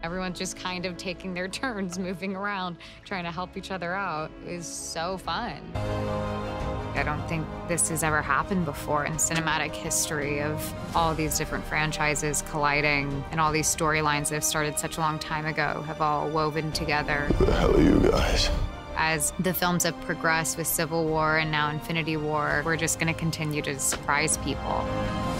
Everyone's just kind of taking their turns, moving around, trying to help each other out. It was so fun. I don't think this has ever happened before in cinematic history of all these different franchises colliding and all these storylines that have started such a long time ago have all woven together. Who the hell are you guys? As the films have progressed with Civil War and now Infinity War, we're just going to continue to surprise people.